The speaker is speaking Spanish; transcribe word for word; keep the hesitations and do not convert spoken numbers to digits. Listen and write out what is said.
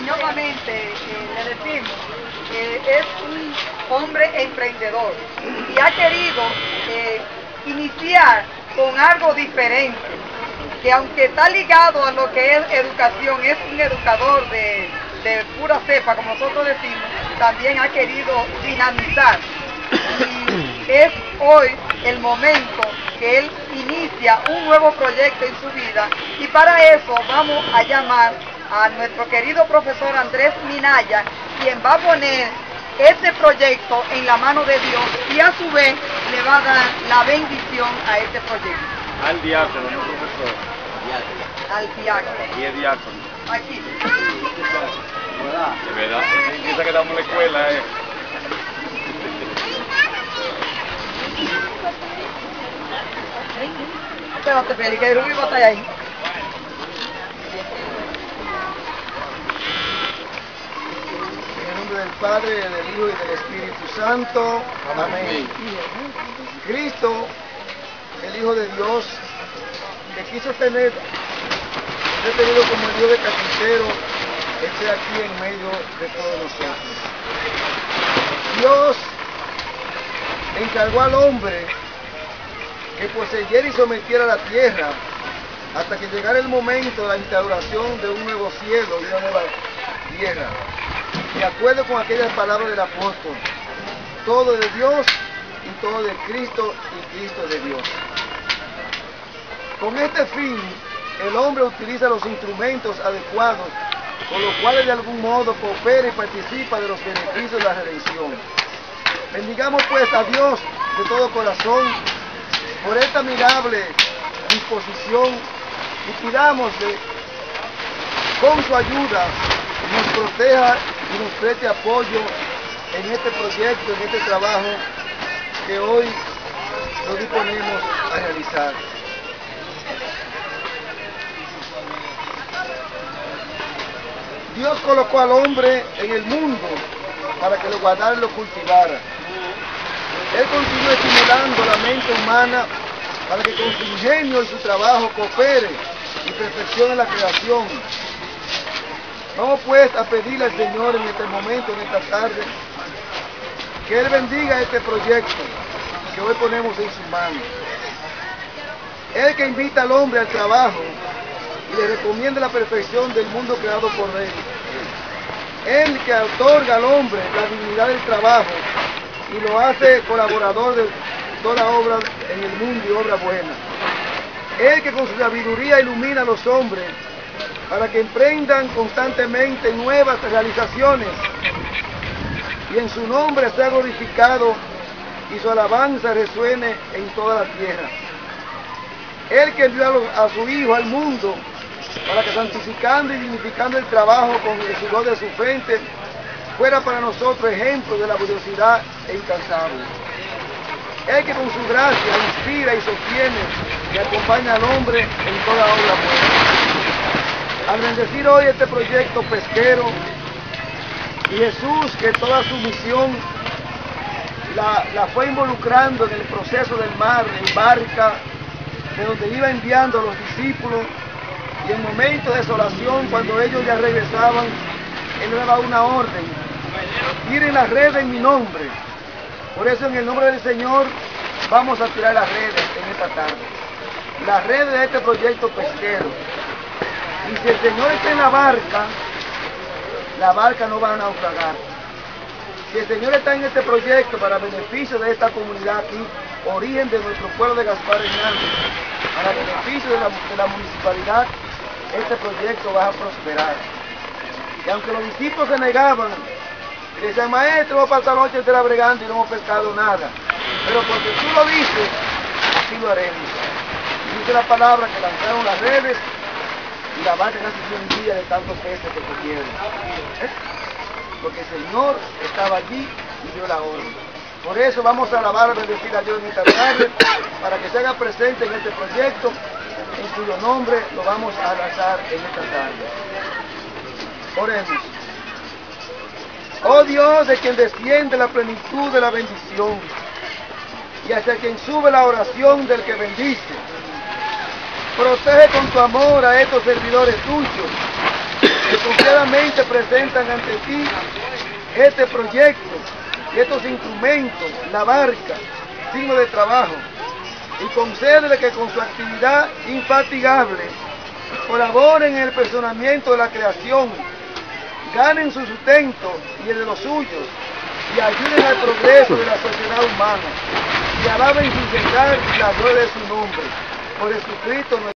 cariñosamente eh, le decimos que es un hombre emprendedor y ha querido eh, iniciar con algo diferente, que aunque está ligado a lo que es educación, es un educador de, de pura cepa, como nosotros decimos, también ha querido dinamizar. Y es hoy el momento que él inicia un nuevo proyecto en su vida, y para eso vamos a llamar a nuestro querido profesor Andrés Minaya, quien va a poner este proyecto en la mano de Dios y a su vez le va a dar la bendición a este proyecto. Al diácono, no profesor. Al diácono. Aquí es diácono. Aquí. De verdad, piensa que estamos en la escuela, eh. Espérate, Feli, que el Rubí va a estar ahí. En el nombre del Padre, del Hijo y del Espíritu Santo. Amén. Cristo, el Hijo de Dios, que quiso tener, ser tenido como el Dios de carpintero, esté aquí en medio de todos nosotros. Dios encargó al hombre que poseyera y sometiera la tierra hasta que llegara el momento de la instauración de un nuevo cielo y una nueva tierra, de acuerdo con aquellas palabras del apóstol: todo de Dios y todo de Cristo y Cristo de Dios. Con este fin, el hombre utiliza los instrumentos adecuados, con los cuales de algún modo coopera y participa de los beneficios de la redención. Bendigamos pues a Dios de todo corazón por esta admirable disposición y pidámosle con su ayuda nos proteja y nos preste apoyo en este proyecto, en este trabajo que hoy nos disponemos a realizar. Dios colocó al hombre en el mundo para que lo guardara y lo cultivara. Él continúa estimulando la mente humana para que con su ingenio y su trabajo coopere y perfeccione la creación. Vamos pues a pedirle al Señor en este momento, en esta tarde, que Él bendiga este proyecto que hoy ponemos en sus manos. Él que invita al hombre al trabajo y le recomienda la perfección del mundo creado por Él. Él que otorga al hombre la dignidad del trabajo y lo hace colaborador de toda obra en el mundo y obra buena. Él que con su sabiduría ilumina a los hombres para que emprendan constantemente nuevas realizaciones y en su nombre sea glorificado y su alabanza resuene en toda la tierra. Él que envió a, los, a su Hijo al mundo para que santificando y dignificando el trabajo con el sudor de su frente fuera para nosotros ejemplo de laboriosidad e incansable. Él que con su gracia inspira y sostiene y acompaña al hombre en toda obra buena. Al bendecir hoy este proyecto pesquero, y Jesús, que toda su misión la, la fue involucrando en el proceso del mar, en barca, de donde iba enviando a los discípulos, y en momentos de desolación, cuando ellos ya regresaban, Él le daba una orden: tiren las redes en mi nombre. Por eso en el nombre del Señor vamos a tirar las redes en esta tarde. Las redes de este proyecto pesquero. Y si el Señor está en la barca, la barca no va a naufragar. Si el Señor está en este proyecto para beneficio de esta comunidad aquí, origen de nuestro pueblo de Gaspar Hernández, para beneficio de la, de la municipalidad, este proyecto va a prosperar. Y aunque los discípulos se negaban, y decían: maestro, hemos pasado la noche entera bregando y no hemos pescado nada, pero porque tú lo dices, así lo haremos. Y dice la palabra que lanzaron las redes y la barca casi se hundía de tantos peces que cogieron. ¿Eh? Porque el Señor estaba allí y dio la orden. Por eso vamos a alabar y bendecir a Dios en esta tarde, para que se haga presente en este proyecto, en cuyo nombre lo vamos a lanzar en esta tarde. Oremos. Oh Dios, de quien desciende la plenitud de la bendición, y hacia quien sube la oración del que bendice, protege con tu amor a estos servidores tuyos, que confiadamente presentan ante ti este proyecto, estos instrumentos, la barca, signo de trabajo, y concédele que con su actividad infatigable colaboren en el perfeccionamiento de la creación, ganen su sustento y el de los suyos, y ayuden al progreso de la sociedad humana, y alaben sin cesar la gloria de su nombre. Por Jesucristo nuestro